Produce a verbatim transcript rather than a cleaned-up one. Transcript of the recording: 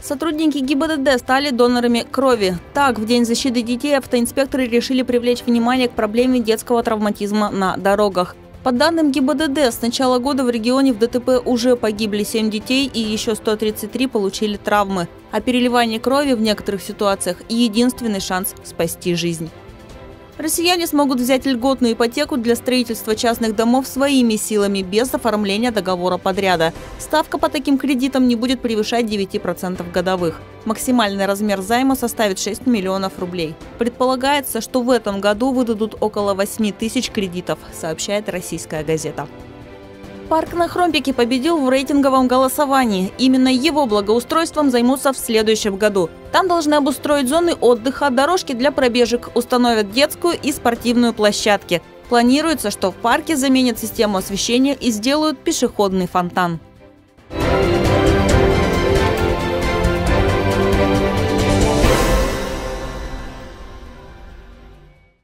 Сотрудники ГИБДД стали донорами крови. Так, в День защиты детей автоинспекторы решили привлечь внимание к проблеме детского травматизма на дорогах. По данным ГИБДД, с начала года в регионе в ДТП уже погибли семь детей и еще сто тридцать три получили травмы. А переливание крови в некоторых ситуациях – единственный шанс спасти жизнь. Россияне смогут взять льготную ипотеку для строительства частных домов своими силами, без оформления договора подряда. Ставка по таким кредитам не будет превышать девяти процентов годовых. Максимальный размер займа составит шесть миллионов рублей. Предполагается, что в этом году выдадут около восьми тысяч кредитов, сообщает «Российская газета». Парк на Хромпике победил в рейтинговом голосовании. Именно его благоустройством займутся в следующем году. Там должны обустроить зоны отдыха, дорожки для пробежек, установят детскую и спортивную площадки. Планируется, что в парке заменят систему освещения и сделают пешеходный фонтан.